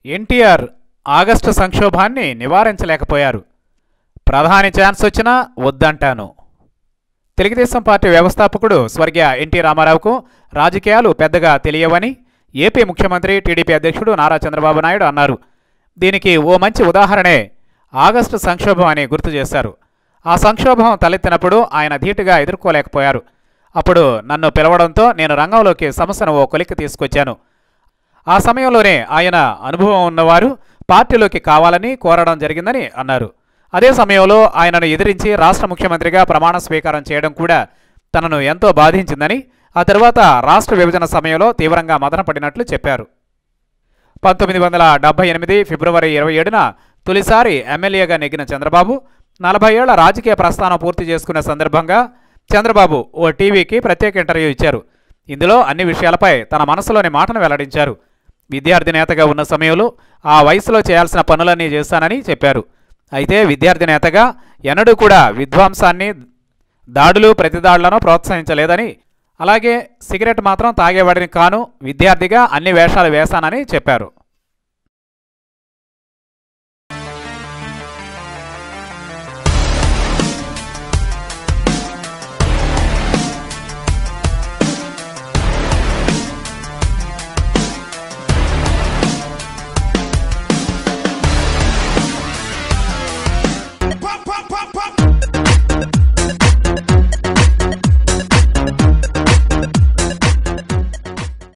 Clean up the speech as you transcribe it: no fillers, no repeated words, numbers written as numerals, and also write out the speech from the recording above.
NTR August సంక్షోభాన్ని నివారించలేకపోయారు. ప్రధాని chance వచ్చినా వద్దంటాను. తెలుగుదేశం పార్టీ వ్యవస్థాపకుడు స్వర్గీయ ఎన్టీ రామారావుకు రాజకీయాలు పెద్దగా తెలియవని ఏపీ ముఖ్యమంత్రి టీడీపీ అధ్యక్షుడు నారా చంద్రబాబు నాయుడు అన్నారు. దీనికి ఓ మంచి ఉదాహరణే ఆగస్టు సంక్షోభం అని గుర్తు చేశారు. ఆ సంక్షోభం తలెత్తినప్పుడు ఆయన ధీటుగా ఎదుర్కోలేకపోయారు. అప్పుడు నన్ను పిలవడంతో నేను రంగంలోకి సమస్యను ఓ కొలిక్కి తీసుకొచ్చాను. ఆ సమయంలోనే ఆయన అనుభవం ఉన్నవారు పార్టీలోకి కావాలని కోరడం జరిగిందని అన్నారు. అదే సమయంలో ఆయనను ఎదిరించి రాష్ట్ర ముఖ్యమంత్రిగా ప్రమాణ స్వీకారం చేయడం కూడా తనను ఎంతో బాధించిందని, ఆ తర్వాత రాష్ట్ర విభజన సమయంలో తీవ్రంగా మదనపడినట్లు చెప్పారు. 1978 ఫిబ్రవరి 27న తొలిసారి ఎమ్మెల్యేగా నెగ్గిన చంద్రబాబు 40 ఏళ్ల రాజకీయ ప్రస్థానం పూర్తి చేసుకున్న సందర్భంగా చంద్రబాబు ఓ టీవీకి ప్రత్యేక ఇంటర్వ్యూ ఇచ్చారు. ఇందులో అన్ని విషయాలపై తన మనసులోని మాటను వెల్లడించారు. విద్యార్థి నేతగా ఉన్న సమయంలో ఆ వయసులో చేయాల్సిన పనులన్నీ చేశానని చెప్పారు. అయితే విద్యార్థి నేతగా ఎన్నడూ కూడా విధ్వంసాన్ని, దాడులు, ప్రతిదాడులను ప్రోత్సహించలేదని, అలాగే సిగరెట్ మాత్రం తాగేవాడిని కాను, విద్యార్థిగా అన్ని వేషాలు వేశానని చెప్పారు.